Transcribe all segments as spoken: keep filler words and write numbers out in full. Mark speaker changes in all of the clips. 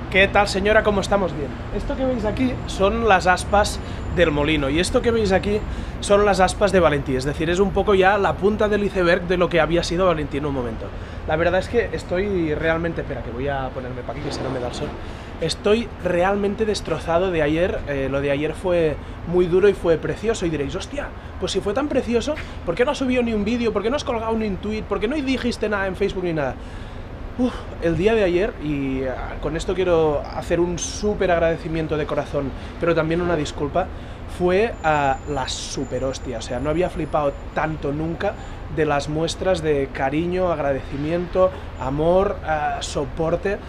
Speaker 1: ¿Qué tal, señora? ¿Cómo estamos? Bien. Esto que veis aquí son las aspas del molino y esto que veis aquí son las aspas de Valentí, es decir, es un poco ya la punta del iceberg de lo que había sido Valentí en un momento. La verdad es que estoy realmente... Espera, que voy a ponerme para aquí, que si no me da el sol. Estoy realmente destrozado de ayer, eh, lo de ayer fue muy duro y fue precioso y diréis, hostia, pues si fue tan precioso, ¿por qué no has subido ni un vídeo? ¿Por qué no has colgado ni un tweet? ¿Por qué no dijiste nada en Facebook ni nada? Uf, el día de ayer, y uh, con esto quiero hacer un súper agradecimiento de corazón, pero también una disculpa, fue a uh, la super hostia, o sea, no había flipado tanto nunca de las muestras de cariño, agradecimiento, amor, uh, soporte,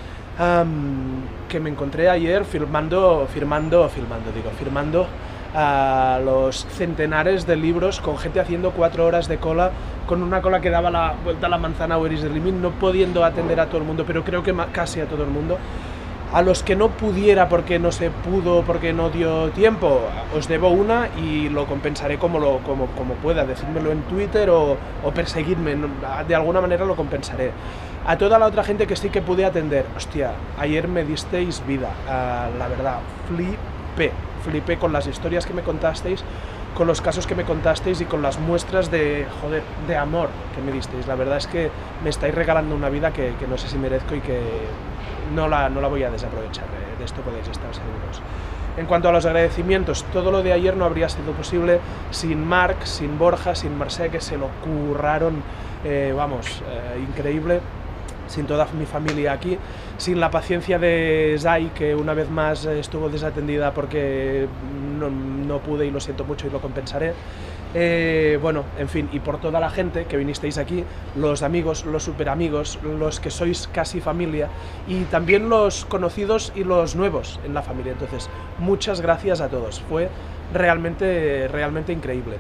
Speaker 1: um, que me encontré ayer firmando, firmando, filmando, digo, firmando a los centenares de libros con gente haciendo cuatro horas de cola, con una cola que daba la vuelta a la manzana o Iris del Limit, no pudiendo atender a todo el mundo, pero creo que casi a todo el mundo. A los que no pudiera porque no se pudo, porque no dio tiempo, os debo una y lo compensaré como, lo, como, como pueda, decídmelo en Twitter o, o perseguidme, de alguna manera lo compensaré. A toda la otra gente que sí que pude atender, hostia, ayer me disteis vida, uh, la verdad, flipé. Flipé con las historias que me contasteis, con los casos que me contasteis y con las muestras de, joder, de amor que me disteis. La verdad es que me estáis regalando una vida que, que no sé si merezco y que no la, no la voy a desaprovechar, eh, de esto podéis estar seguros. En cuanto a los agradecimientos, todo lo de ayer no habría sido posible sin Marc, sin Borja, sin Mercè, que se lo curraron, eh, vamos, eh, increíble, sin toda mi familia aquí, sin la paciencia de Zai, que una vez más estuvo desatendida porque no, no pude y lo siento mucho y lo compensaré. Eh, bueno, en fin, y por toda la gente que vinisteis aquí, los amigos, los super amigos, los que sois casi familia y también los conocidos y los nuevos en la familia. Entonces, muchas gracias a todos, fue realmente, realmente increíble.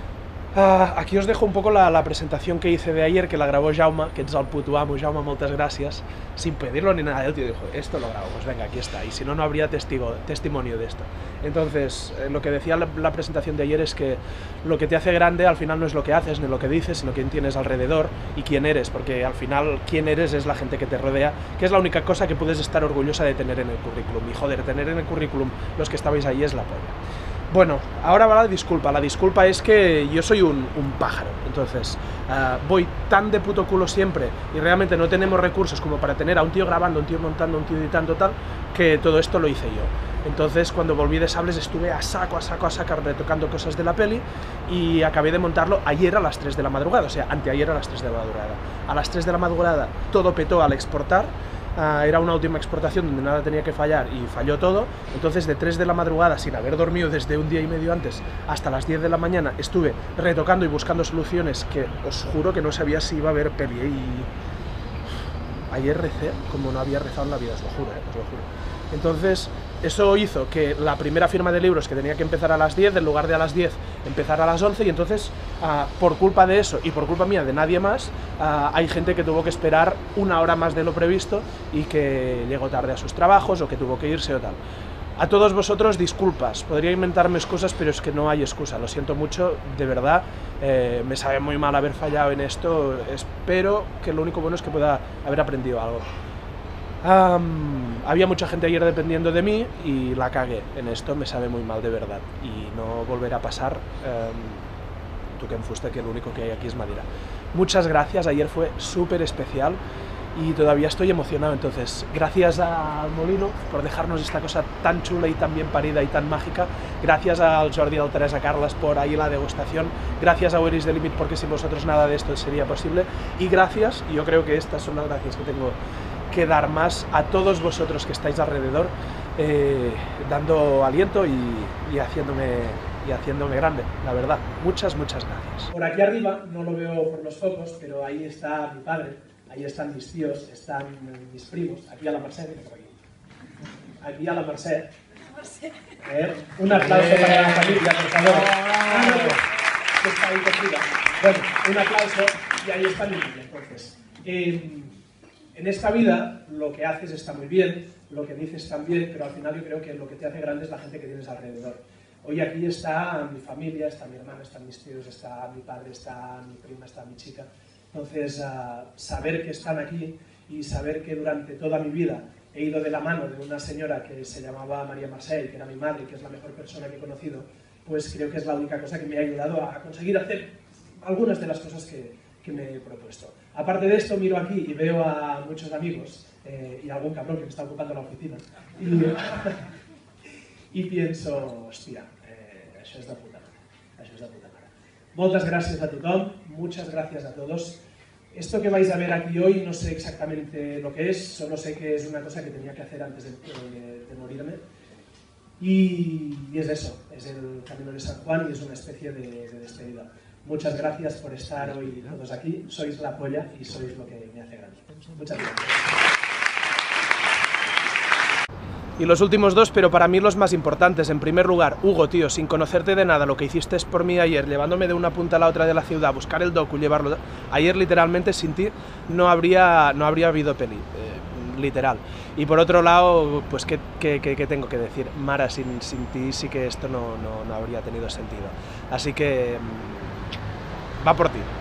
Speaker 1: Uh, aquí os dejo un poco la, la presentación que hice de ayer, que la grabó Jaume, que ets el puto amo. Jaume, muchas gracias, sin pedirlo ni nada. El tío dijo, esto lo grabo, pues venga, aquí está, y si no, no habría testigo, testimonio de esto. Entonces, eh, lo que decía la, la presentación de ayer es que lo que te hace grande al final no es lo que haces, ni lo que dices, sino quién tienes alrededor y quién eres, porque al final quién eres es la gente que te rodea, que es la única cosa que puedes estar orgullosa de tener en el currículum. Y joder, tener en el currículum los que estabais ahí es la polla. Bueno, ahora va la disculpa. La disculpa es que yo soy un, un pájaro, entonces uh, voy tan de puto culo siempre y realmente no tenemos recursos como para tener a un tío grabando, un tío montando, un tío editando tal, que todo esto lo hice yo. Entonces cuando volví de Sables estuve a saco, a saco, a saco retocando cosas de la peli y acabé de montarlo ayer a las tres de la madrugada, o sea, anteayer a las tres de la madrugada. A las tres de la madrugada todo petó al exportar. Uh, era una última exportación donde nada tenía que fallar y falló todo, entonces de tres de la madrugada, sin haber dormido desde un día y medio antes, hasta las diez de la mañana, estuve retocando y buscando soluciones que os juro que no sabía si iba a haber peli, y ayer recé como no había rezado en la vida, os lo juro, eh, os lo juro. Entonces, eso hizo que la primera firma de libros, que tenía que empezar a las diez, en lugar de a las diez, empezara a las once, y entonces, uh, por culpa de eso, y por culpa mía, de nadie más, uh, hay gente que tuvo que esperar una hora más de lo previsto, y que llegó tarde a sus trabajos, o que tuvo que irse o tal. A todos vosotros, disculpas, podría inventarme excusas, pero es que no hay excusa, lo siento mucho, de verdad, eh, me sabe muy mal haber fallado en esto, espero que lo único bueno es que pueda haber aprendido algo. Um, había mucha gente ayer dependiendo de mí y la cagué en esto, me sabe muy mal de verdad y no volverá a pasar. Um, tú que en fuste, que lo único que hay aquí es madera. Muchas gracias, ayer fue súper especial y todavía estoy emocionado, entonces gracias al Molino por dejarnos esta cosa tan chula y tan bien parida y tan mágica, gracias al Jordi y al Teresa Carles por ahí la degustación, gracias a Iris del Limit porque sin vosotros nada de esto sería posible, y gracias, y yo creo que estas son las gracias que tengo que dar más a todos vosotros que estáis alrededor, eh, dando aliento y, y, haciéndome, y haciéndome grande, la verdad. Muchas, muchas gracias. Por aquí arriba, no lo veo por los focos, pero ahí está mi padre, ahí están mis tíos, están mis primos, aquí a la Mercè, por aquí. Aquí a la Mercè. Eh, un aplauso para la familia, por favor. Que está ahí cogida. Bueno, un aplauso y ahí está mi niña, entonces. Eh, En esta vida lo que haces está muy bien, lo que dices también, pero al final yo creo que lo que te hace grande es la gente que tienes alrededor. Hoy aquí está mi familia, está mi hermana, están mis tíos, está mi padre, está mi prima, está mi chica. Entonces, uh, saber que están aquí y saber que durante toda mi vida he ido de la mano de una señora que se llamaba María Marcel, que era mi madre, que es la mejor persona que he conocido, pues creo que es la única cosa que me ha ayudado a conseguir hacer algunas de las cosas que, que me he propuesto. Aparte de esto, miro aquí y veo a muchos amigos eh, y algún cabrón que me está ocupando la oficina y, y pienso, hòstia, eh, això és de puta mare, això és de puta mare. Moltes gràcies a tothom, muchas gracias a todos. Esto que vais a ver aquí hoy no sé exactamente lo que es, solo sé que es una cosa que tenía que hacer antes de, de, de morirme. Y, y es eso, es el Camino de San Juan y es una especie de, de despedida. Muchas gracias por estar hoy todos aquí, sois la polla y sois lo que me hace grande. Muchas gracias. Y los últimos dos, pero para mí los más importantes. En primer lugar, Hugo, tío, sin conocerte de nada, lo que hiciste por mí ayer, llevándome de una punta a la otra de la ciudad, buscar el docu, llevarlo... Ayer, literalmente, sin ti, no habría, no habría habido peli, eh, literal. Y por otro lado, pues, ¿qué, qué, qué, qué tengo que decir? Mara, sin, sin ti sí que esto no, no, no habría tenido sentido. Así que... va por ti.